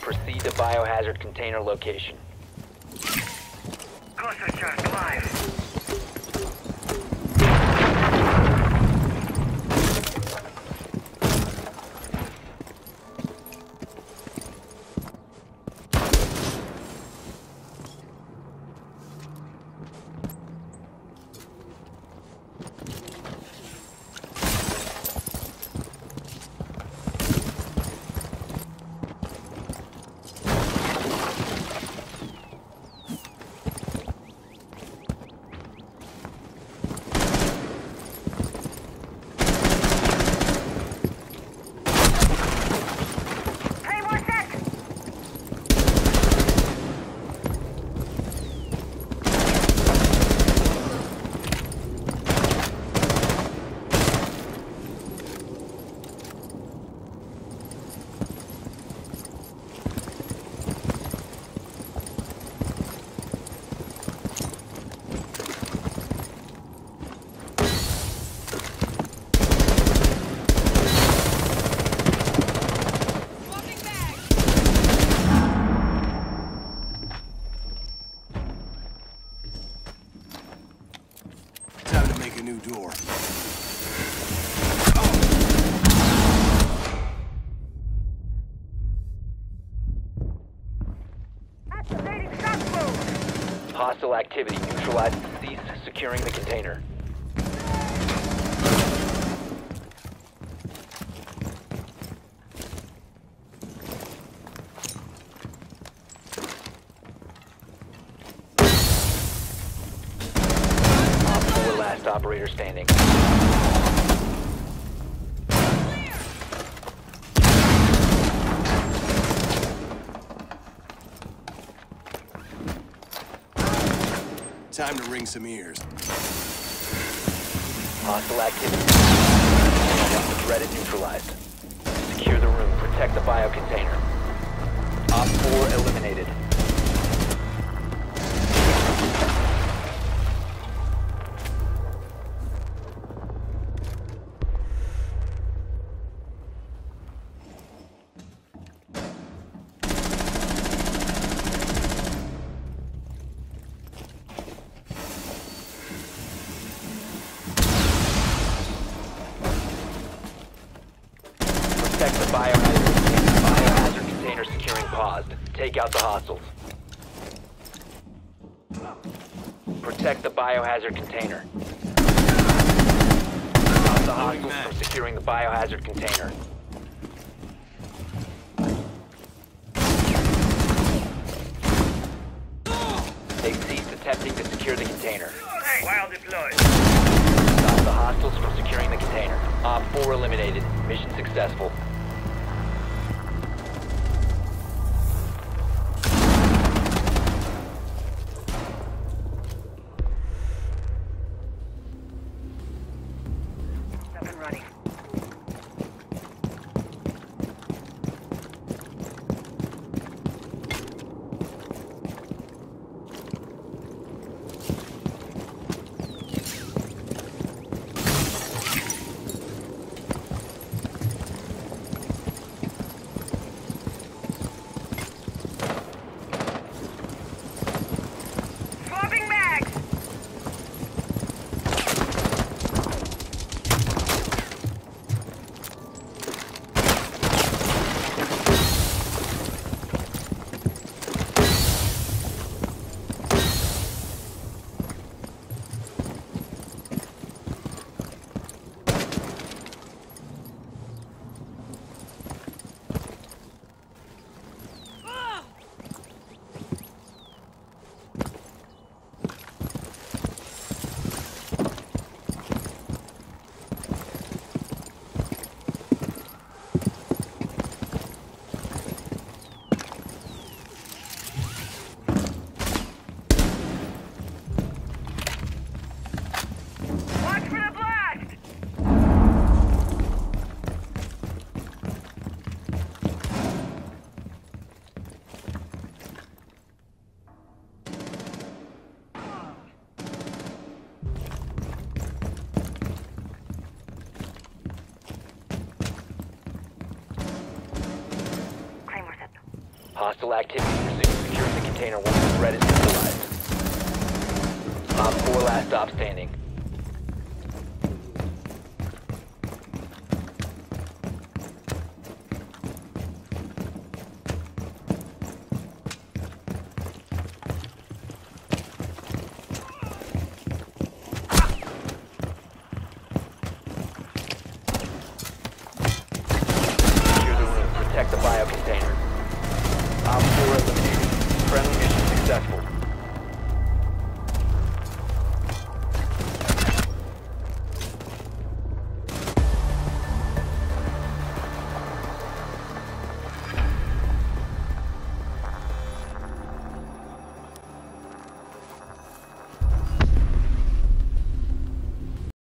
Proceed to biohazard container location. Cluster charge live. Time to make a new door. Activating shock mode. Hostile activity. Neutralize and cease securing the container. Last operator standing. Time to ring some ears. Hostile activity. Threat is neutralized. Secure the room. Protect the biocontainer. Op 4 eliminated. Protect the biohazard container securing paused. Take out the hostiles. Protect the biohazard container. Stop the hostiles from securing the biohazard container. They've ceased attempting to secure the container. While deployed. Stop the hostiles from securing the container. Op 4 eliminated. Mission successful. Up and running. Hostile activity resumed. Securing the container once the threat is neutralized. Op 4 last stop standing. Secure the room. Protect the bio container. Op 4 eliminated. Friendly mission successful.